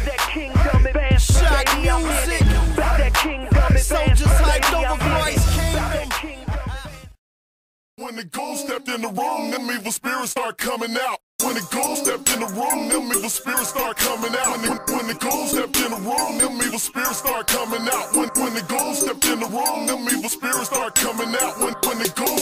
that kingdom advance. S.H.O.C.K MuZIK. Back that kingdom advance. Soldiers hyped over Christ's kingdom. When the ghost stepped in the room, them evil spirits start coming out. When the ghost stepped in the room, them evil spirits start coming out. When the ghost stepped in the room, them evil spirits start coming out. When the ghost stepped in the room, them evil spirits start coming out. When the ghost